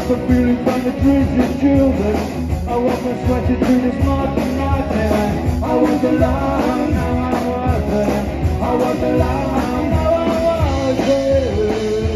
the feeling from the trees of children. I was a sweaty through this modern nightmare. I was alone, now I was there. I was alone, now I was there.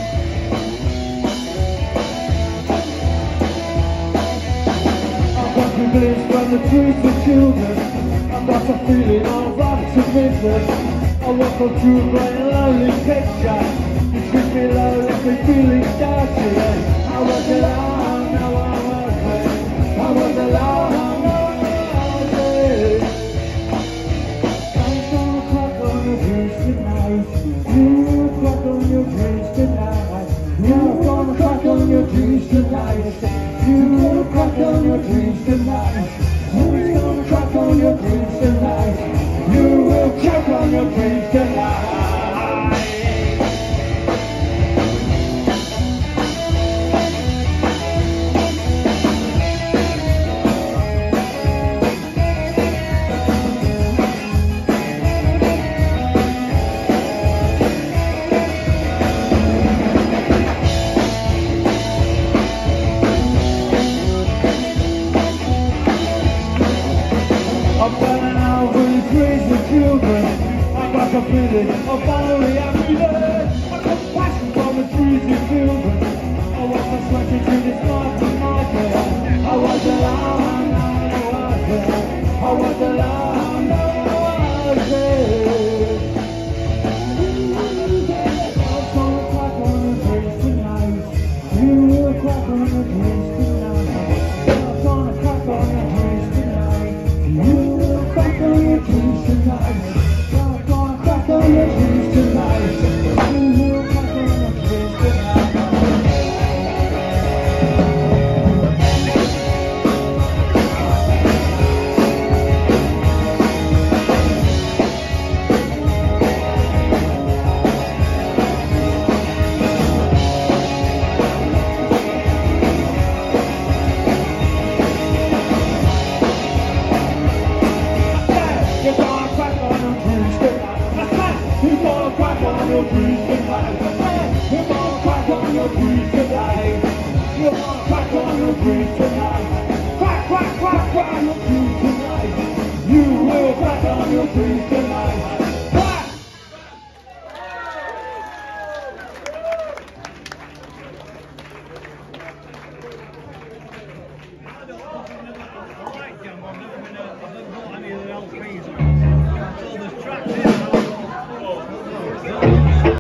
I got a glimpse from the trees of children. I got a feeling of optimism. I walk on through a bright and lonely picture. You took me low, left me feeling dirty. I was alone, now I was there. I was alone, now I was there. I'm gonna crack on your dreams tonight. You crack on your dreams tonight. You're gonna crack on your dreams tonight. You crack on your dreams tonight. Who's gonna crack on your dreams tonight? You will crack on your dreams tonight. I'm burning out with the trees of children. I got a feeling of finally happiness. I got passion from the trees of children. I was a sweating through this modern nightmare. I was alone, now I was there. I was alone, now I was there. I'm gonna crack on your dreams tonight. You will crack on your dreams tonight. I'm gonna crack on your dreams tonight. You crack on your dreams tonight. I'm gonna crack on your dreams tonight. You will crack on your dreams tonight. You're gonna crack on your dreams tonight. You're gonna crack on your dreams tonight. You're gonna crack on your dreams tonight. You're gonna crack on your dreams tonight. Crack, crack, crack, crack on your dreams tonight. You will crack on your dreams tonight.